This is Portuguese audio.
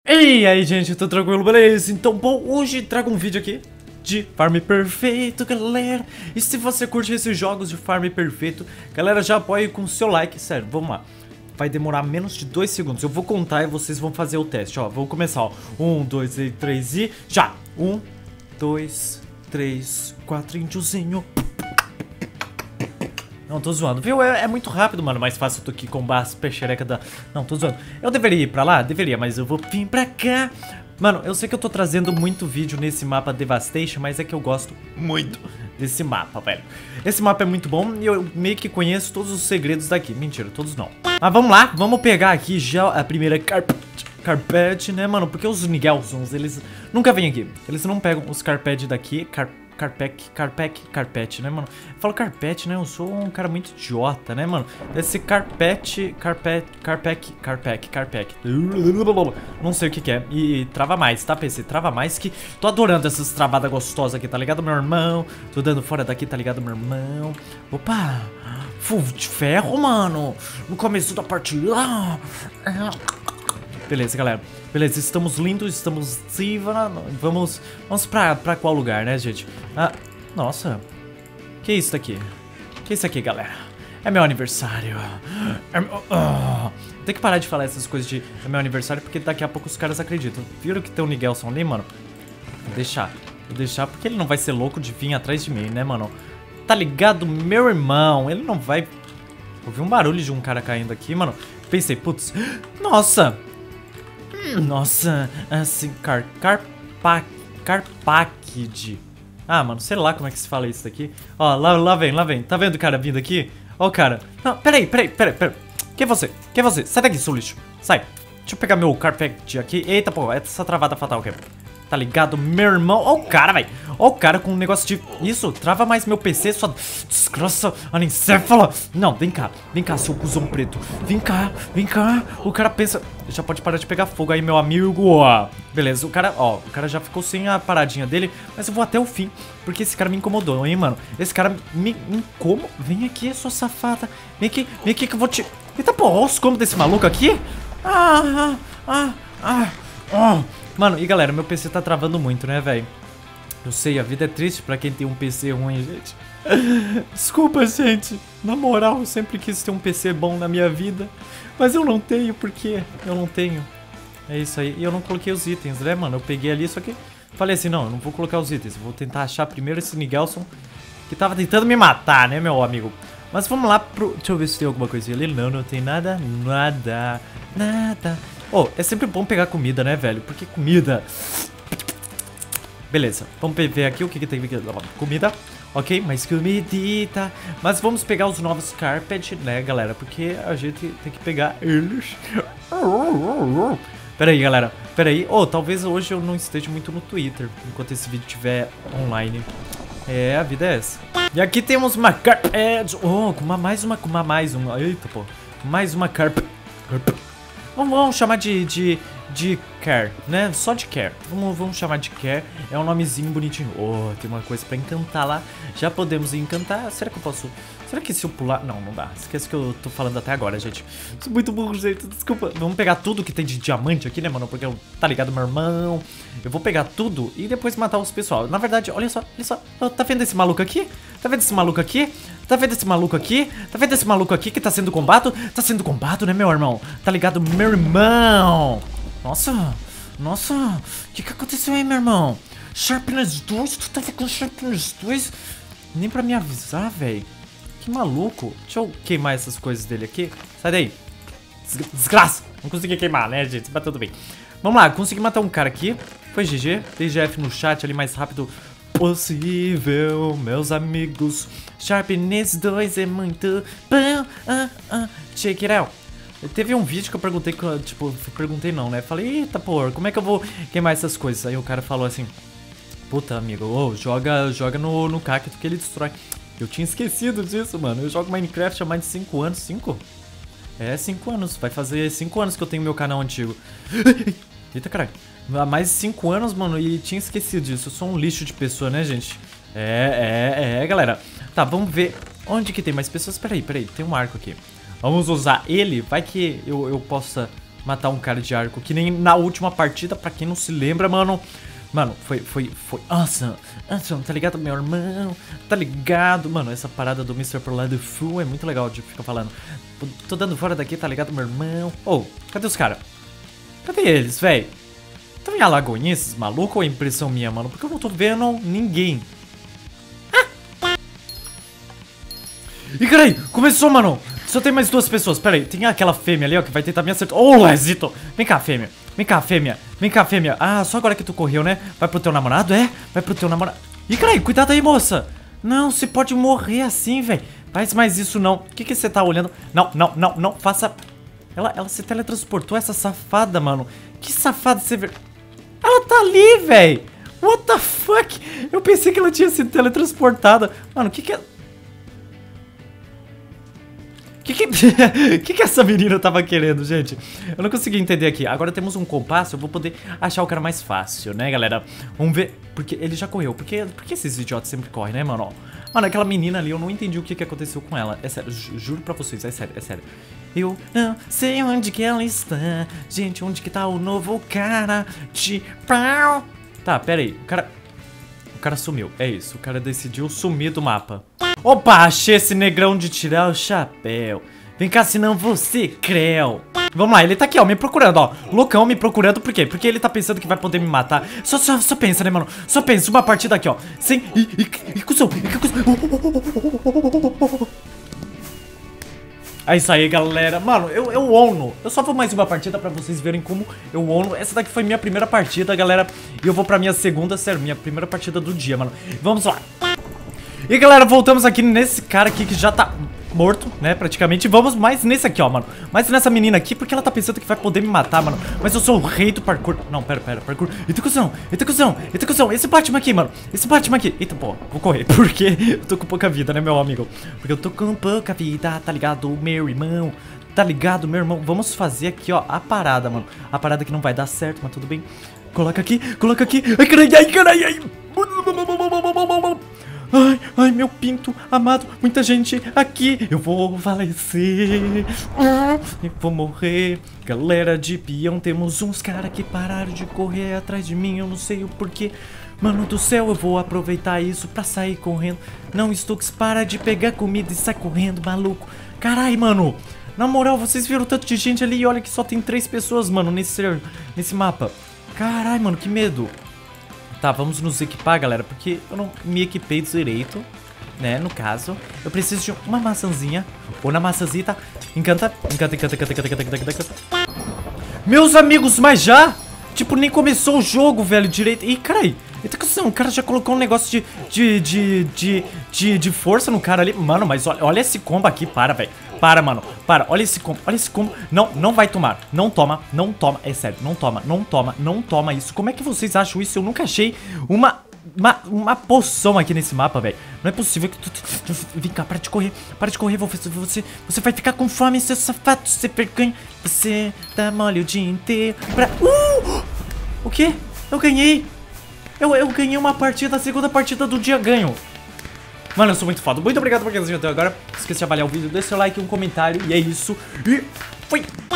E aí, gente, tudo tranquilo, beleza? Então, bom, hoje trago um vídeo aqui de Farm Perfeito, galera. E se você curte esses jogos de Farm Perfeito, galera, já apoie com o seu like, sério, vamos lá. Vai demorar menos de 2 segundos, eu vou contar e vocês vão fazer o teste, ó. Vamos começar, ó. 1, 2, 3 e já! 1, 2, 3, 4, índiozinho. Não, tô zoando, viu? É muito rápido, mano. Mais fácil do que combar as peixerecas da... Não, tô zoando. Eu deveria ir pra lá? Deveria, mas eu vou vir pra cá. Mano, eu sei que eu tô trazendo muito vídeo nesse mapa Devastation, mas é que eu gosto muito desse mapa, velho. Esse mapa é muito bom e eu meio que conheço todos os segredos daqui. Mentira, todos não. Mas vamos lá, vamos pegar aqui já a primeira carpete, né, mano? Porque os Nigelsons, eles nunca vêm aqui. Eles não pegam os carpete daqui, carpete, né, mano? Eu falo carpete, né? Eu sou um cara muito idiota, né, mano? Esse carpete. Não sei o que é. E trava mais, tá, PC? Trava mais que... Tô adorando essas travadas gostosas aqui, tá ligado, meu irmão? Tô dando fora daqui, tá ligado, meu irmão? Opa! Full de ferro, mano! No começo da partida... Beleza, galera. Beleza, estamos lindos, estamos... Vamos pra qual lugar, né, gente? Ah, nossa. Que é isso daqui? Que é isso aqui, galera? É meu aniversário. Tem que parar de falar essas coisas de... É meu aniversário, porque daqui a pouco os caras acreditam. Viram que tem um Nigelson ali, mano? Vou deixar porque ele não vai ser louco de vir atrás de mim, né, mano? Tá ligado, meu irmão? Ele não vai... Ouvi um barulho de um cara caindo aqui, mano. Pensei, putz... Nossa... Nossa, assim, Carpakid. Ah, mano, sei lá como é que se fala isso daqui. Ó, lá vem. Tá vendo o cara vindo aqui? Ó o cara. Não, peraí. Quem é você? Sai daqui, seu lixo. Sai. Deixa eu pegar meu Carpakid aqui. Eita, pô, essa travada fatal aqui. Tá ligado, meu irmão? Ó o cara, velho. Ó o cara com um negócio de... Isso, trava mais meu PC, sua desgraça anencéfala. Não, vem cá, seu cuzão preto. Vem cá. O cara pensa... Já pode parar de pegar fogo aí, meu amigo. Beleza, o cara já ficou sem a paradinha dele. Mas eu vou até o fim, porque esse cara me incomodou, hein, mano. Esse cara me incomoda. Vem aqui, sua safada. Vem aqui que eu vou te... Eita, pô, olha os combos desse maluco aqui. Mano, e galera, meu PC tá travando muito, né, velho? Eu sei, a vida é triste pra quem tem um PC ruim, gente. Desculpa, gente. Na moral, eu sempre quis ter um PC bom na minha vida. Mas eu não tenho, porque eu não tenho. É isso aí. E eu não coloquei os itens, né, mano? Eu peguei ali, só que falei assim, não, eu não vou colocar os itens. Eu vou tentar achar primeiro esse Nigelson que tava tentando me matar, né, meu amigo? Mas vamos lá pro... Deixa eu ver se tem alguma coisinha ali. Não tem nada. Oh, é sempre bom pegar comida, né, velho? Porque comida... Beleza, vamos ver aqui o que tem aqui. Comida, ok, mais comidita. Mas vamos pegar os novos carpet, né, galera? Porque a gente tem que pegar eles. Pera aí, galera, Oh, talvez hoje eu não esteja muito no Twitter enquanto esse vídeo estiver online. É, a vida é essa. E aqui temos uma carpet. Oh, mais uma. Eita, pô. Mais uma carpet. Vamos chamar de Care, né? Só de Care. Vamos chamar de Care. É um nomezinho bonitinho. Oh, tem uma coisa pra encantar lá. Já podemos encantar. Será que eu posso... Será que se eu pular... Não dá. Esquece o que eu tô falando até agora, gente. Sou muito burro, gente. Desculpa. Vamos pegar tudo que tem de diamante aqui, né, mano? Porque eu... Tá ligado, meu irmão? Eu vou pegar tudo e depois matar os pessoal. Na verdade, olha só. Tá vendo esse maluco aqui? Tá vendo esse maluco aqui que tá sendo combado? Tá sendo combado, né, meu irmão? Tá ligado, meu irmão? Nossa. O que aconteceu aí, meu irmão? Sharpness 2? Tu tava com Sharpness 2? Nem pra me avisar, velho. Que maluco. Deixa eu queimar essas coisas dele aqui. Sai daí. Desgraça. Não consegui queimar, né, gente? Mas tudo bem. Vamos lá, consegui matar um cara aqui. Foi GG. TGF no chat ali mais rápido possível, meus amigos. Sharpness 2 é muito bom. Check it out. Teve um vídeo que eu perguntei, tipo, perguntei não, né? Falei, eita, pô, como é que eu vou queimar essas coisas? Aí o cara falou assim, puta, amigo, joga no cacto que ele destrói. Eu tinha esquecido disso, mano. Eu jogo Minecraft há mais de 5 anos. 5? É, 5 anos. Vai fazer 5 anos que eu tenho meu canal antigo. Eita, caralho. Há mais de 5 anos, mano, e tinha esquecido disso. Eu sou um lixo de pessoa, né, gente? Galera. Tá, vamos ver onde que tem mais pessoas. Peraí, tem um arco aqui. Vamos usar ele. Vai que eu possa matar um cara de arco. Que nem na última partida, pra quem não se lembra, mano. Mano, foi awesome, tá ligado, meu irmão? Tá ligado? Mano, essa parada do Mr. Prolado Full é muito legal de ficar falando. Tô dando fora daqui, tá ligado, meu irmão? Ô, cadê os caras? Cadê eles, véi? Tão em Alagoinha esses malucos ou é impressão minha, mano? Porque eu não tô vendo ninguém. Ih, carai, começou, mano. Só tem mais 2 pessoas, pera aí. Tem aquela fêmea ali, ó, que vai tentar me acertar. Ô, Lezito, vem cá, fêmea. Vem cá, fêmea. Vem cá, fêmea. Ah, só agora que tu correu, né? Vai pro teu namorado, é? Vai pro teu namorado. Ih, carai, cuidado aí, moça. Não, você pode morrer assim, velho. Faz mais isso, não. O que você tá olhando? Não, não, não, não, faça... Ela se teletransportou, essa safada, mano. Que safada você vê... Ela tá ali, velho. What the fuck? Eu pensei que ela tinha sido teletransportada. Mano, o que é... que essa menina tava querendo, gente? Eu não consegui entender aqui. Agora temos um compasso, eu vou poder achar o cara mais fácil, né, galera? Vamos ver. Porque ele já correu. Por que esses idiotas sempre correm, né, mano? Mano, aquela menina ali, eu não entendi o que aconteceu com ela. É sério, juro pra vocês, é sério, é sério. Eu não sei onde que ela está. Gente, onde que tá o novo cara de pau? Tá, pera aí. O cara sumiu, é isso. O cara decidiu sumir do mapa. Opa, achei esse negrão de tirar o chapéu. Vem cá, senão você creu. Vamos lá, ele tá aqui, ó, me procurando, ó. Loucão me procurando, por quê? Porque ele tá pensando que vai poder me matar. Só pensa, né, mano? Só pensa, uma partida aqui, ó. Sem... Ih, cuzão. É isso aí, galera. Mano, eu ono. Eu só vou mais uma partida pra vocês verem como eu ono. Essa daqui foi minha primeira partida, galera. E eu vou pra minha segunda, sério, minha primeira partida do dia, mano. Vamos lá. E galera, voltamos aqui nesse cara aqui que já tá morto, né, praticamente. Vamos mais nesse aqui, ó, mano. Mais nessa menina aqui, porque ela tá pensando que vai poder me matar, mano. Mas eu sou o rei do parkour. Não, pera, parkour. Eita, cuzão. Esse Batman aqui, mano. Eita, pô, vou correr. Porque eu tô com pouca vida, né, meu amigo? Porque eu tô com pouca vida, tá ligado, meu irmão? Tá ligado, meu irmão? Vamos fazer aqui, ó, a parada, mano. A parada que não vai dar certo, mas tudo bem. Coloca aqui. Ai, carai. Ai, meu pinto amado, muita gente aqui. Eu vou falecer, eu vou morrer. Galera de peão, temos uns caras que pararam de correr atrás de mim. Eu não sei o porquê. Mano do céu, eu vou aproveitar isso pra sair correndo. Não, Stux, para de pegar comida e sai correndo, maluco. Carai, mano. Na moral, vocês viram tanto de gente ali e olha que só tem 3 pessoas, mano, nesse mapa. Carai, mano, que medo. Tá, vamos nos equipar, galera, porque eu não me equipei direito, né, no caso. Eu preciso de uma maçãzinha, ou na maçãzita. Encanta. Meus amigos, mas já? Tipo, nem começou o jogo, velho, direito. Ih, carai, o cara já colocou um negócio de força no cara ali. Mano, mas olha esse combo aqui, velho. Para, mano, para, olha esse combo. Não vai tomar, não toma, é sério, não toma isso. Como é que vocês acham isso? Eu nunca achei uma poção aqui nesse mapa, velho. Não é possível que tu... Vem cá, para de correr, você vai ficar com fome, seu safado, você vergonha. Você tá mole o dia inteiro pra... O quê? Eu ganhei. Eu ganhei uma partida, a segunda partida do dia ganho. Mano, eu sou muito foda. Muito obrigado por ter assistido até agora. Não esqueça de avaliar o vídeo, deixa seu like, um comentário. E é isso. E fui!